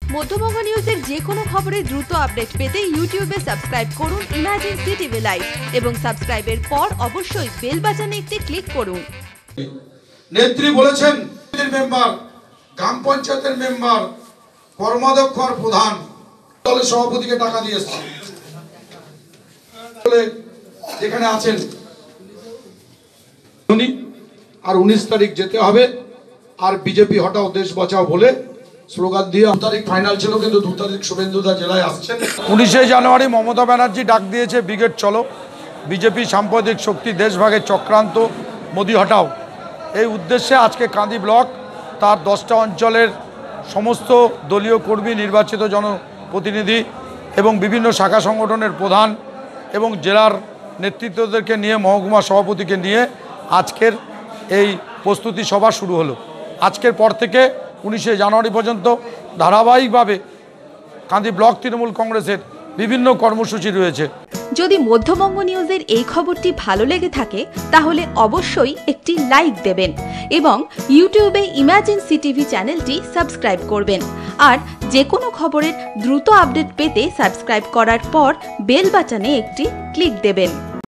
মধ্যবঙ্গ নিউজের যে কোনো খবরের দ্রুত আপডেট পেতে ইউটিউবে সাবস্ক্রাইব করুন ইমার্জেন্সি টিভি লাইভ এবং সাবস্ক্রাইবের পর অবশ্যই বেল বাটনে একটি ক্লিক করুন। নেত্রী বলেছেন মেম্বার, গ্রাম পঞ্চায়েতের মেম্বার, কর্মাধ্যক্ষ আর প্রধান দলের সভাপতিকে টাকা দিয়ে এসেছে, যেখানে আছেন উনি আর 19 তারিখ যেতে হবে আর বিজেপি হটাও দেশ বাঁচাও বলে স্লোগান দিয়ে 2 তারিখ ফাইনাল ছিল, কিন্তু 2 তারিখ শুভেন্দুদা জেলায় আসছেন। 19 জানুয়ারি মমতা ব্যানার্জি ডাক দিয়েছে ব্রিগেড চলো, বিজেপি সাম্প্রদায়িক শক্তি দেশভাগের চক্রান্ত, মোদি হটাও। এই উদ্দেশ্যে আজকে কাঁদি ব্লক তার 10টা অঞ্চলের সমস্ত দলীয় কর্মী, নির্বাচিত জনপ্রতিনিধি এবং বিভিন্ন শাখা সংগঠনের প্রধান এবং জেলার নেতৃত্বদেরকে নিয়ে, মহকুমা সভাপতিকে নিয়ে আজকের এই প্রস্তুতি সভা শুরু হলো। আজকের পর থেকে 19 জানুয়ারি পর্যন্ত ধারাবাহিকভাবে কাঁদি ব্লক তৃণমূল কংগ্রেসের বিভিন্ন কর্মসূচি রয়েছে। যদি মধ্যবঙ্গ নিউজের এই খবরটি ভালো লেগে থাকে তাহলে অবশ্যই একটি লাইক দেবেন এবং ইউটিউবে ইমার্জেন্সি টিভি চ্যানেলটি সাবস্ক্রাইব করবেন। আর যে কোনো খবরের দ্রুত আপডেট পেতে সাবস্ক্রাইব করার পর বেল বাটনে একটি ক্লিক দেবেন।